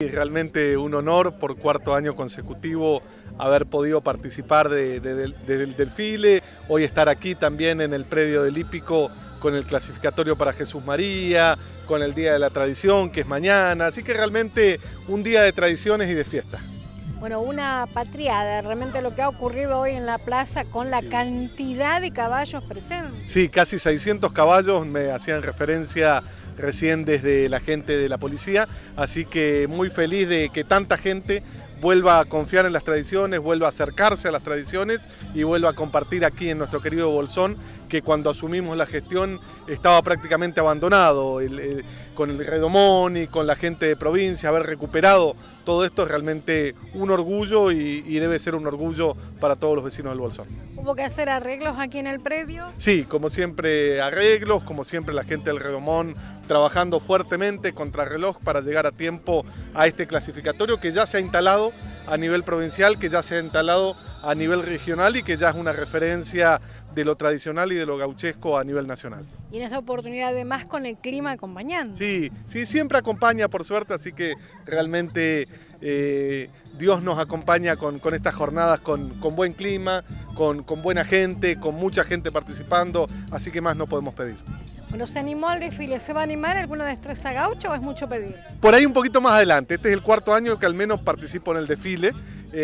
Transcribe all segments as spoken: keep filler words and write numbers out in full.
Realmente un honor por cuarto año consecutivo haber podido participar de, de, de, de, del desfile, hoy estar aquí también en el predio del Hípico con el clasificatorio para Jesús María, con el Día de la Tradición que es mañana, así que realmente un día de tradiciones y de fiesta. Bueno, una patriada, realmente lo que ha ocurrido hoy en la plaza con la cantidad de caballos presentes. Sí, casi seiscientos caballos, me hacían referencia recién desde la gente de la policía, así que muy feliz de que tanta gente vuelva a confiar en las tradiciones, vuelva a acercarse a las tradiciones y vuelva a compartir aquí en nuestro querido Bolsón, que cuando asumimos la gestión estaba prácticamente abandonado, el, el, con el redomón y con la gente de provincia, haber recuperado todo esto es realmente un orgullo y, y debe ser un orgullo para todos los vecinos del Bolsón. ¿Hubo que hacer arreglos aquí en el predio? Sí, como siempre arreglos, como siempre la gente del redomón trabajando fuertemente contra reloj para llegar a tiempo a este clasificatorio que ya se ha instalado a nivel provincial, que ya se ha instalado a nivel regional y que ya es una referencia de lo tradicional y de lo gauchesco a nivel nacional. Y en esta oportunidad además con el clima acompañando. Sí, sí, siempre acompaña por suerte, así que realmente eh, Dios nos acompaña con, con estas jornadas con, con buen clima, con, con buena gente, con mucha gente participando, así que más no podemos pedir. Bueno, ¿se animó al desfile? ¿Se va a animar alguna destreza gaucha o es mucho pedir? Por ahí un poquito más adelante, este es el cuarto año que al menos participo en el desfile.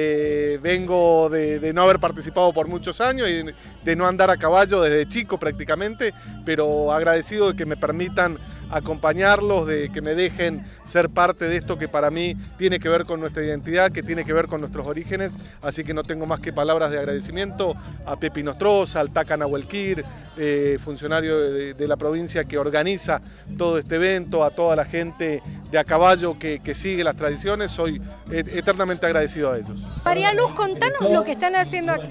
Eh, vengo de, de no haber participado por muchos años y de no andar a caballo desde chico prácticamente, pero agradecido de que me permitan acompañarlos, de que me dejen ser parte de esto que para mí tiene que ver con nuestra identidad, que tiene que ver con nuestros orígenes, así que no tengo más que palabras de agradecimiento a Pepi Nostroza, al Taca Nahuelquir, eh, funcionario de, de la provincia que organiza todo este evento, a toda la gente de a caballo que, que sigue las tradiciones, soy eternamente agradecido a ellos. María Luz, contanos lo que están haciendo aquí.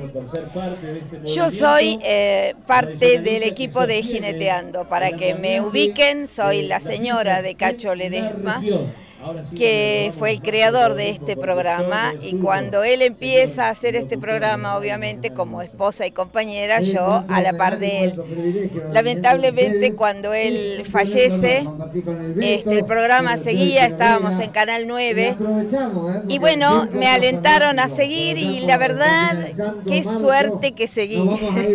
Yo soy eh, parte del equipo de Jineteando, para que me ubiquen, soy la señora de Cacho Ledesma, que fue el creador de este programa, y cuando él empieza a hacer este programa, obviamente como esposa y compañera, yo a la par de él. Lamentablemente cuando él fallece, este, el programa seguía, estábamos en Canal nueve, y bueno, me alentaron a seguir y la verdad, qué suerte que seguí,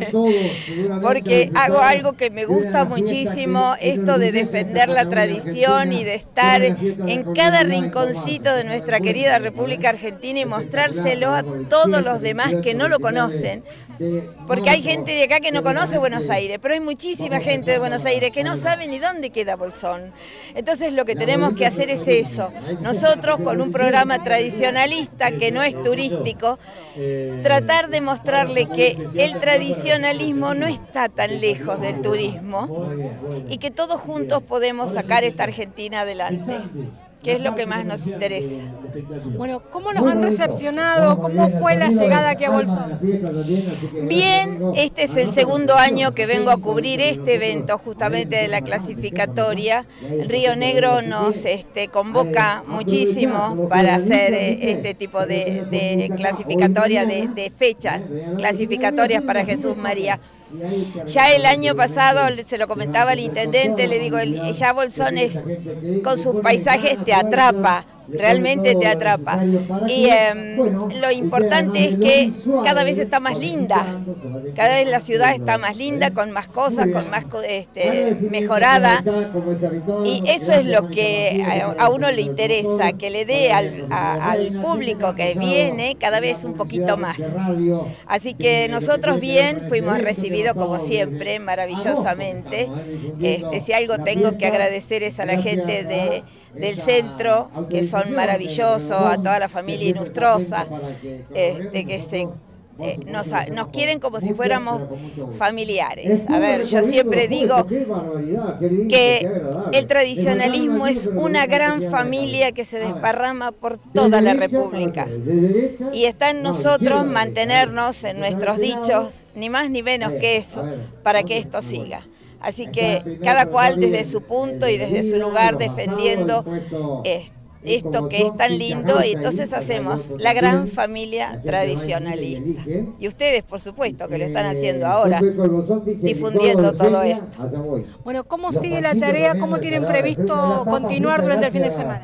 porque hago algo que me gusta muchísimo, esto de defender la tradición y de estar en cada rinconcito de nuestra querida República Argentina y mostrárselo a todos los demás que no lo conocen, porque hay gente de acá que no conoce Buenos Aires, pero hay muchísima gente de Buenos Aires que no sabe ni dónde queda Bolsón. Entonces lo que tenemos que hacer es eso, nosotros con un programa tradicionalista que no es turístico, tratar de mostrarle que el tradicionalismo no está tan lejos del turismo y que todos juntos podemos sacar esta Argentina adelante, que es lo que más nos interesa. Bueno, ¿cómo nos han recepcionado? ¿Cómo fue la llegada aquí a Bolsón? Bien, este es el segundo año que vengo a cubrir este evento justamente de la clasificatoria. Río Negro nos este, convoca muchísimo para hacer este tipo de, de clasificatoria, de, de fechas clasificatorias para Jesús María. Ya el año pasado, se lo comentaba el intendente, le digo, ya Bolsón es, con sus paisajes te atrapa, realmente te atrapa. Y eh, lo importante es que cada vez está más linda, cada vez la ciudad está más linda, con más cosas, con más este, mejorada. Y eso es lo que a, a uno le interesa, que le dé al, a, al público que viene cada vez un poquito más. Así que nosotros bien fuimos recibidos como siempre, maravillosamente. Este, si algo tengo que agradecer es a la gente de... del centro, que son maravillosos, a toda la familia Inostroza, este, que se, eh, nos, nos quieren como si fuéramos familiares. A ver, yo siempre digo que el tradicionalismo es una gran familia que se desparrama por toda la República. Y está en nosotros mantenernos en nuestros dichos, ni más ni menos que eso, para que esto siga. Así que cada cual desde su punto y desde su lugar defendiendo eh, esto que es tan lindo, y entonces hacemos la gran familia tradicionalista. Y ustedes, por supuesto, que lo están haciendo ahora, difundiendo todo esto. Bueno, ¿cómo sigue la tarea? ¿Cómo tienen previsto continuar durante el fin de semana?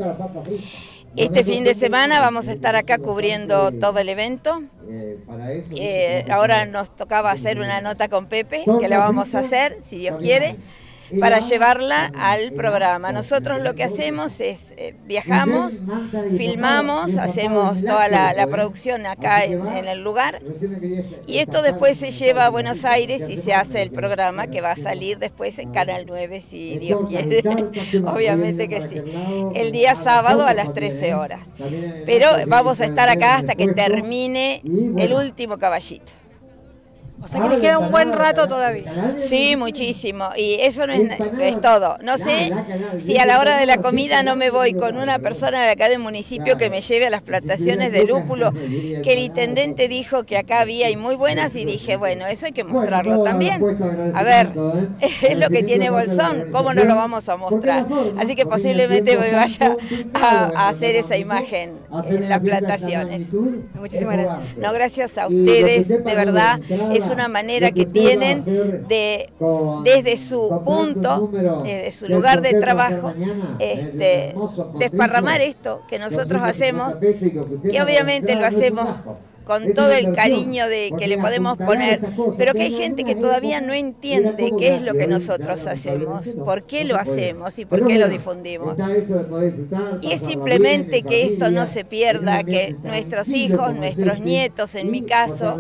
Este fin de semana vamos a estar acá cubriendo todo el evento. Eh, ahora nos tocaba hacer una nota con Pepe, que la vamos a hacer, si Dios quiere, para llevarla al programa. Nosotros lo que hacemos es eh, viajamos, filmamos, hacemos toda la, la producción acá en, en el lugar, y esto después se lleva a Buenos Aires y se hace el programa que va a salir después en Canal nueve, si Dios quiere. Obviamente que sí. El día sábado a las trece horas. Pero vamos a estar acá hasta que termine el último caballito. O sea que les queda un buen rato todavía. Sí, muchísimo. Y eso no es, es todo. No sé si a la hora de la comida no me voy con una persona de acá del municipio que me lleve a las plantaciones de lúpulo, que el intendente dijo que acá había y muy buenas, y dije, bueno, eso hay que mostrarlo también. A ver, es lo que tiene Bolsón, ¿cómo no lo vamos a mostrar? Así que posiblemente me vaya a, a hacer esa imagen en las plantaciones. Muchísimas gracias. No, gracias a ustedes, de verdad, es una manera que tienen de, desde su punto, desde su lugar de trabajo, este, desparramar esto que nosotros hacemos, que obviamente lo hacemos con todo el cariño de que le podemos poner, pero que hay gente que todavía no entiende qué es lo que nosotros hacemos, por qué lo hacemos y por qué lo difundimos. Y es simplemente que esto no se pierda, que nuestros hijos, nuestros nietos, en mi caso,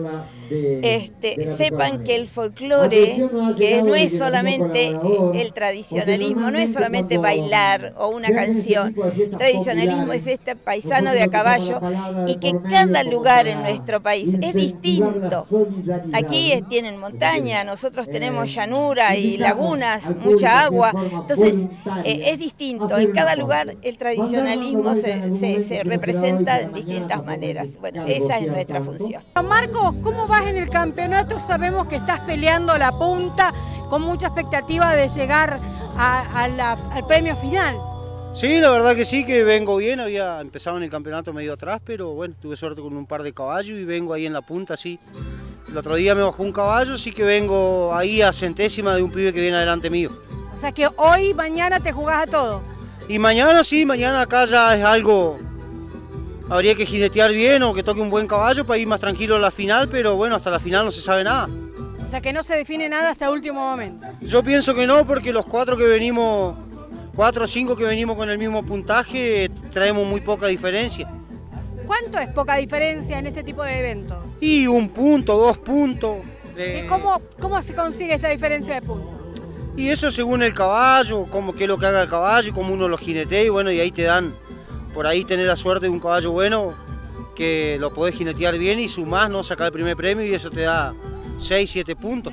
Este, sepan que el folclore, que no es solamente el tradicionalismo, no es solamente bailar o una canción, el tradicionalismo es este paisano de a caballo, y que cada lugar en nuestro país es distinto. Aquí tienen montaña, nosotros tenemos llanura y lagunas, mucha agua, entonces eh, es distinto, en cada lugar el tradicionalismo se, se, se representa en distintas maneras. Bueno, esa es nuestra función. Marco, ¿cómo vas en el campeonato? Sabemos que estás peleando la punta con mucha expectativa de llegar a, a la, al premio final. Sí, la verdad que sí, que vengo bien, había empezado en el campeonato medio atrás, pero bueno, tuve suerte con un par de caballos y vengo ahí en la punta, sí. El otro día me bajó un caballo, sí que vengo ahí a centésima de un pibe que viene adelante mío. O sea que hoy, mañana te jugás a todo. Y mañana sí, mañana acá ya es algo... Habría que jinetear bien o que toque un buen caballo para ir más tranquilo a la final, pero bueno, hasta la final no se sabe nada. O sea que no se define nada hasta el último momento. Yo pienso que no, porque los cuatro que venimos, cuatro o cinco que venimos con el mismo puntaje, traemos muy poca diferencia. ¿Cuánto es poca diferencia en este tipo de eventos? Y un punto, dos puntos. Eh... ¿Y cómo, cómo se consigue esta diferencia de puntos? Y eso según el caballo, cómo, qué es lo que haga el caballo, cómo uno lo jinetea, y bueno, y ahí te dan... Por ahí tener la suerte de un caballo bueno, que lo podés jinetear bien y sumás, ¿no? Sacar el primer premio y eso te da seis, siete puntos.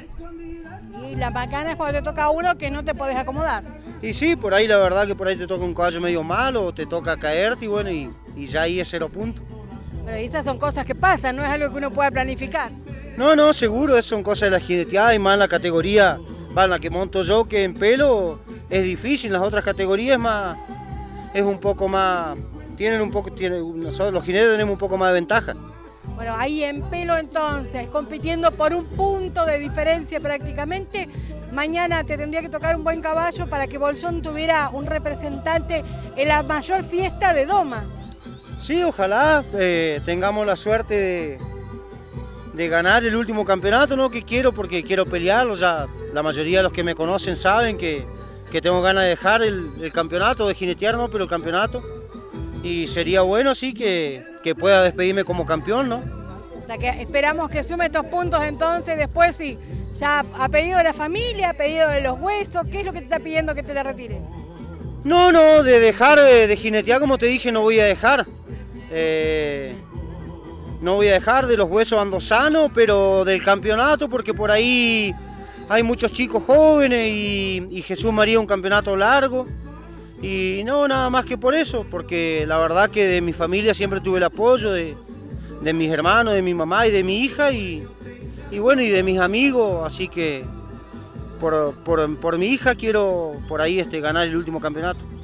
Y la macana es cuando te toca uno que no te podés acomodar. Y sí, por ahí la verdad que por ahí te toca un caballo medio malo, o te toca caerte y bueno, y, y ya ahí es cero puntos. Pero esas son cosas que pasan, no es algo que uno pueda planificar. No, no, seguro, esas son cosas de la jineteada y más en la categoría, va, en la que monto yo, que en pelo es difícil, en las otras categorías más... es un poco más, tienen un poco, tienen, nosotros los jinetes tenemos un poco más de ventaja. Bueno, ahí en pelo entonces, compitiendo por un punto de diferencia prácticamente, mañana te tendría que tocar un buen caballo para que Bolsón tuviera un representante en la mayor fiesta de Doma. Sí, ojalá eh, tengamos la suerte de, de ganar el último campeonato, ¿no? Que quiero, porque quiero pelearlo, ya la mayoría de los que me conocen saben que que tengo ganas de dejar el, el campeonato, de jinetear, no, pero el campeonato. Y sería bueno, sí, que, que pueda despedirme como campeón, ¿no? O sea, que esperamos que sume estos puntos entonces, después sí, ya a pedido de la familia, a pedido de los huesos, ¿qué es lo que te está pidiendo que te la retire? No, no, de dejar, de, de jinetear, como te dije, no voy a dejar. Eh, no voy a dejar, de los huesos ando sano, pero del campeonato, porque por ahí... Hay muchos chicos jóvenes y, y Jesús María un campeonato largo y no, nada más que por eso, porque la verdad que de mi familia siempre tuve el apoyo de, de mis hermanos, de mi mamá y de mi hija y, y bueno, y de mis amigos, así que por, por, por mi hija quiero por ahí este, ganar el último campeonato.